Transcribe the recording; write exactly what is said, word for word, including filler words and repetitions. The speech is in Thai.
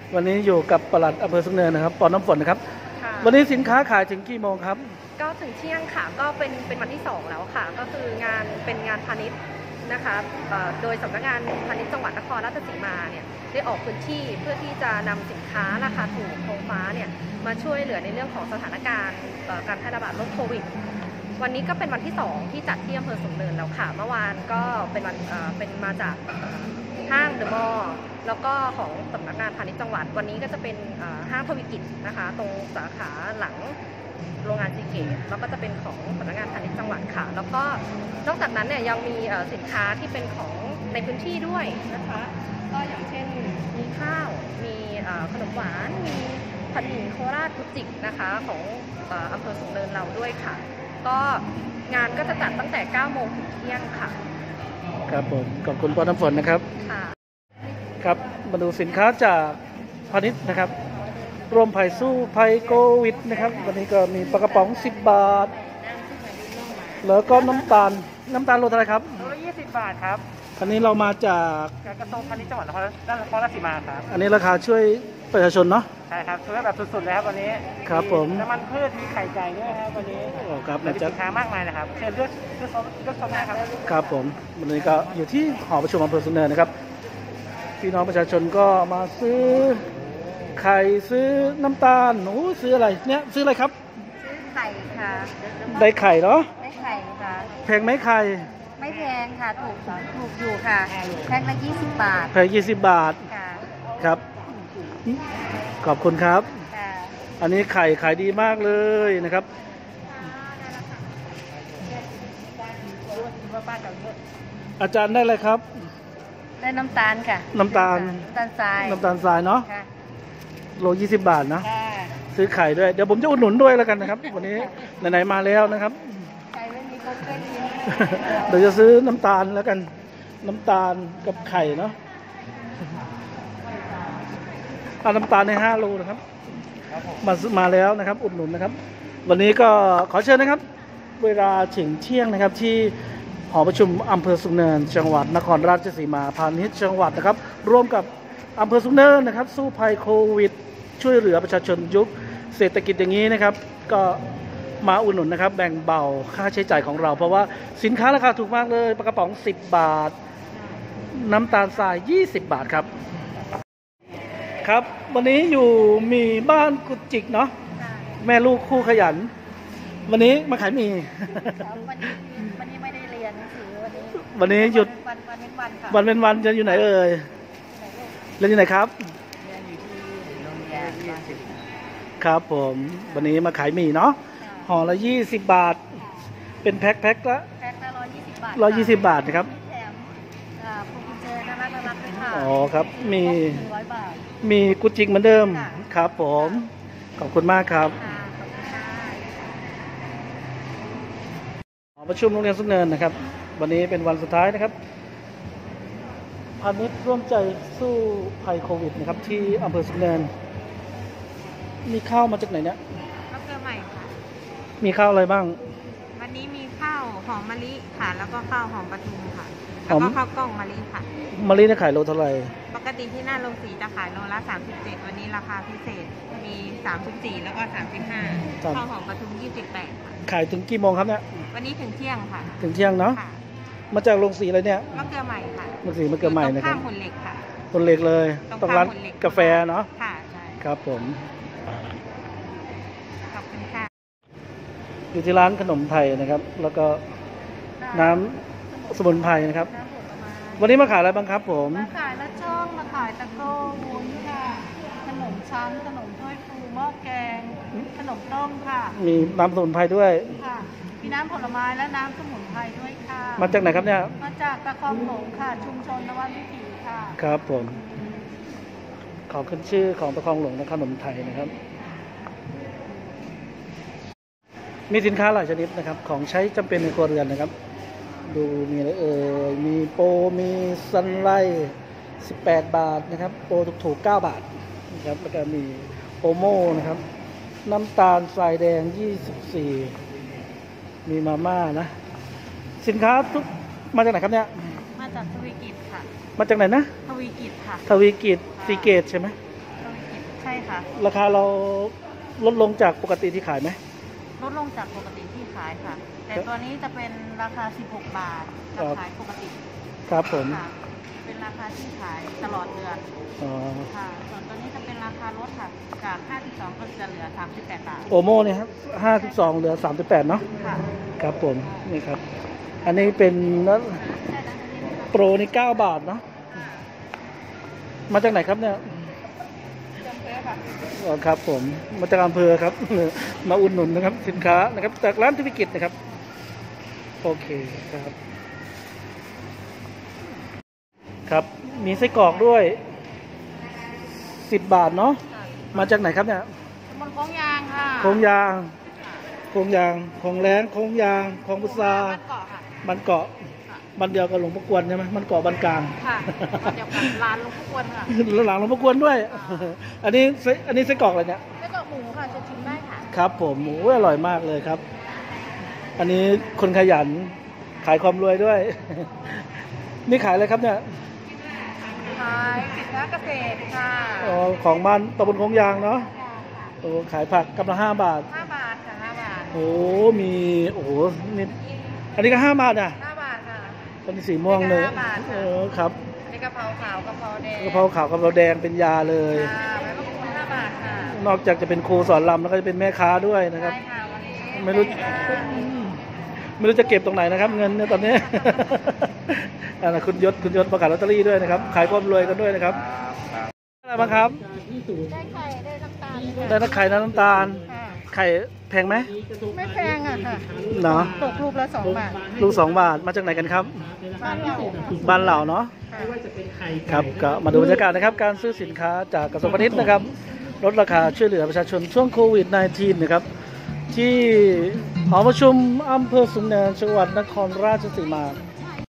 วันนี้อยู่กับปลัดอำเภอสุนเนินนะครับปอน้ำฝนนะครับวันนี้สินค้าขายถึงกี่โมงครับก็ถึงเที่ยงค่ะก็เป็นเป็นวันที่สองแล้วค่ะก็คืองานเป็นงานพาณิชย์นะคะโดยสำนักงานพาณิชย์จังหวัดนครราชสีมาเนี่ยได้ออกพื้นที่เพื่อที่จะนำสินค้าราคาถูกคงฟ้าเนี่ยมาช่วยเหลือในเรื่องของสถานการณ์การแพร่ระบาดโรคโควิดวันนี้ก็เป็นวันที่สองที่จัดที่อำเภอสูงเนินแล้วค่ะเมื่อวานก็เป็นวันเป็นมาจากห้างเดอะมอลล์แล้วก็ของสำนักงานพาณิชย์จังหวัดวันนี้ก็จะเป็นห้างทวีกิจนะคะตรงสาขาหลังโรงงานซีเกตแล้วก็จะเป็นของสำนักงานพาณิชย์จังหวัดค่ะแล้วก็นอกจากนั้นเนี่ยยังมีสินค้าที่เป็นของในพื้นที่ด้วยนะคะก็อย่างเช่นมีข้าวมีขนมหวานมีผัดหมี่โคราชกุจิกนะคะของอำเภอสูงเนินเราด้วยค่ะก็งานก็จะจัดตั้งแต่เก้าโมงถึงเที่ยงค่ะครับผมขอบคุณปอน้ำฝนนะครับค่ะครับมาดูสินค้าจากพาณิชย์นะครับรวมภัยสู้ภัยโควิดนะครับวันนี้ก็มีปลากระป๋องสิบบาทแล้วก็น้ำตาลน้ำตาลโลเท่าไหร่ครับโลละยี่สิบบาทครับอันนี้เรามาจากกระทรวงพาณิชย์จังหวัดนครราชสีมาครับอันนี้ราคาช่วยประชาชนเนาะใช่ครับช่วยแบบสุดๆเลยครับวันนี้ครับผมน้ำมันพืชมีไข่ไก่ด้วยครับวันนี้โอ้ครับมีสินค้ามากมายนะครับเชิญเลือกเลือกเลือกชมนะครับครับผมวันนี้ก็อยู่ที่หอประชุมอำเภอสุนเนินนะครับพี่น้องประชาชนก็มาซื้อไข่ซื้อน้ำตาลโอ้ซื้ออะไรเนี่ยซื้ออะไรครับซื้อไข่ค่ะได้ไข่เนาะได้ไข่ค่ะแพงไหมไข่ไม่แพงค่ะถูกถูกอยู่ค่ะแพ็คละยี่สิบบาทแพงยี่สิบบาทค่ะครับขอบคุณครับค่ะอันนี้ไข่ขายดีมากเลยนะครับอาจารย์ได้เลยครับได้น้ำตาลค่ะน้ำตาลน้ำตาลทรายน้ำตาลทรายเนาะโลยี่สิบบาทนะซื้อไข่ด้วยเดี๋ยวผมจะอุดหนุนด้วยแล้วกันนะครับวันนี้ไหนๆมาแล้วนะครับไข่ไม่มีครบเพื่อนเดี๋ยวจะซื้อน้ำตาลแล้วกันน้ำตาลกับไข่เนาะเอาน้ำตาลในห้าโลนะครับมามาแล้วนะครับอุดหนุนนะครับวันนี้ก็ขอเชิญนะครับเวลาถึงเที่ยงนะครับที่หอประชุมอำเภอสูงเนินจังหวัดนครราชสีมาพาณิชย์จังหวัดนะครับร่วมกับอำเภอสูงเนินนะครับสู้ภัยโควิดช่วยเหลือประชาชนยุคเศรษฐกิจอย่างนี้นะครับก็มาอุดหนุนนะครับแบ่งเบาค่าใช้จ่ายของเราเพราะว่าสินค้าราคาถูกมากเลยปลากระป๋องสิบบาทน้ำตาลทรายยี่สิบบาทครับครับวันนี้อยู่มีบ้านกุจิกเนาะแม่ลูกคู่ขยันวันนี้มาขายมีวันนี้วันนี้ไม่ได้เรียนหนังสือวันนี้วันนี้หยุดวันวันเป็นวันค่ะวันเป็นวันจะอยู่ไหนเอ่ยเรียนอยู่ไหนครับเรียนอยู่ที่โรงเรียนครับผมวันนี้มาขายหมี่เนาะห่อละยี่สิบบาทเป็นแพ็คแพ็คละแพ็คละร้อยยี่สิบบาทร้อยยี่สิบบาทนะครับแถมพวงกุญแจน่ารักน่ารักด้วยค่ะอ๋อครับมีร้อยบาทมีกุจิกเหมือนเดิมครับผมขอบคุณมากครับประชุมโรงเรียนสุนเนินนะครับวันนี้เป็นวันสุดท้ายนะครับพาณิชย์ร่วมใจสู้ภัยโควิดนะครับที่อำเภอสุนเนินมีข้าวมาจากไหนเนี่ยข้าวเกลือใหม่ค่ะมีข้าวอะไรบ้างวันนี้มีข้าวหอมมะลิค่ะแล้วก็ข้าวหอมปทุมค่ะแล้วก็ข้าวกล้องมะลิค่ะมะลิเนี่ยขายโลเท่าไหร่ปกติที่หน้าโรงสีจะขายโลละสามสิบเจ็ดวันนี้ราคาพิเศษมีสามสิบสี่แล้วก็สามสิบห้าข้าวหอมปทุมยี่สิบแปดค่ะขายถึงกี่โมงครับเนี่ยวันนี้ถึงเที่ยงค่ะถึงเที่ยงเนาะมาจากโรงสีอะไรเนี่ยมะเกลือใหม่ค่ะมะสีมะเกลือใหม่นะครับข้ามหุ่นเหล็กค่ะหุ่นเหล็กเลยต้องร้านกาแฟเนาะค่ะใช่ครับผมขอบคุณค่ะอยู่ที่ร้านขนมไทยนะครับแล้วก็น้ำสมุนไพรนะครับวันนี้มาขายอะไรบ้างครับผมมาขายละช่องมาขายตะโก้วุ้นค่ะขนมชั้นขนมถ้วยฟูหม้อแกงขนมต้มค่ะมีน้ำสมุนไพรด้วยค่ะมีน้ำผลไม้และน้ำสมุนไพรด้วยค่ะมาจากไหนครับเนี่ยมาจากตะคองหลงค่ะชุมชนนวัดวิถีค่ะครับผมขอขึ้นชื่อของตะคองหลงและขนมไทยนะครับมีสินค้าหลายชนิดนะครับของใช้จำเป็นในครัวเรือนนะครับดูมีอะไรเอ่ยมีโปรมีซันไลท์สิบแปดบาทนะครับโปรถูกๆเก้าบาทนะครับแล้วก็มีโอโม่นะครับน้ำตาลทรายแดงยี่สิบสี่มีมาม่านะสินค้าทุกมาจากไหนครับเนี่ยมาจากทวีกิจค่ะมาจากไหนนะทวีกิจค่ะทวีกิจซีเกตใช่ไหมทใช่ค่ะราคาเราลดลงจากปกติที่ขายไหมลดลงจากปกติที่ขายค่ะ แต่ตัวนี้จะเป็นราคา สิบหก บาทราคาปกติครับผมค่ะ เป็นราคาที่ขายตลอดเดือนอ๋อค่ะ ส่วนตัวนี้จะเป็นราคาลดค่ะ จาก ห้าสิบสอง ก็จะเหลือ สามสิบแปด บาทโอโม่เนี่ยครับห้าสิบสองเหลือสามสิบแปดเนาะค่ะครับผมนี่ครับ อันนี้เป็นโปรนี่เก้าบาทเนาะมาจากไหนครับเนี่ยจำเป็นค่ะอ๋อครับผมมาจากอำเภอครับ มาอุดหนุนนะครับ สินค้านะครับจากร้านธุรกิจนะครับโอเคครับ ครับมีไส้กรอกด้วยสิบบาทเนาะมาจากไหนครับเนี่ยบนโค้งยางค่ะโคงยางโคงยางของแรงโคงยางของพุทราบ้านเกาะค่ะบันเกาะบันเดียวกับหลวงพ่อกวนใช่ไหมบันเกาะบันกลางค่ะบ้านเดียวกันร้านหลวงพ่อกวนค่ะแล้วหลังหลวงพ่อกวนด้วย อันนี้ไส้อันนี้ไส้กรอกอะไรเนี่ยไส้กรอกหมูค่ะจะชิมได้ค่ะครับผมโอ้ยอร่อยมากเลยครับ อันนี้คนขยันขายความรวยด้วย นี่ขายอะไรครับเนี่ยขายสินค้าเกษตรค่ะอ๋อของบ้านตำบลโคงยางเนาะโอ้ขายผักกำลังห้าบาทห้าบาทค่ะห้าบาทโอ้มีโอ้โหนี่อันนี้ก็ห้าบาทอ่ะห้าบาทค่ะอันนี้สีม่วงเลยนี่ก็ห้าบาทค่ะเออครับมีกะเพราขาวกะเพราแดงกะเพราขาวกะเพราแดงเป็นยาเลยค่ะใบมะกรูดห้าบาทค่ะนอกจากจะเป็นครูสอนรำแล้วก็จะเป็นแม่ค้าด้วยนะครับใช่ค่ะวันนี้ไม่รู้ค่ะไม่รู้จะเก็บตรงไหนนะครับ เงินเนี่ยตอนนี้ อันนั้นคุณยศคุณยศประกาศลอตเตอรี่ด้วยนะครับ ขายความรวยกันด้วยนะครับอะไรบ้างครับได้ไข่ได้น้ำตาลค่ะได้น้ำไข่น้ำตาลค่ะไข่แพงไหมไม่แพงอ่ะค่ะเนาะตกลูกละสองบาทลูกสองบาทมาจากไหนกันครับบ้านเราค่ะบ้านเหล่าเนาะ ครับก็มาดูบรรยากาศนะครับ การซื้อสินค้าจากกระทรวงพาณิชย์นะครับลดราคาช่วยเหลือประชาชนช่วงโควิด สิบเก้า นะครับ ที่หอประชุมอำเภอสูงเนินจังหวัดนครราชสีมา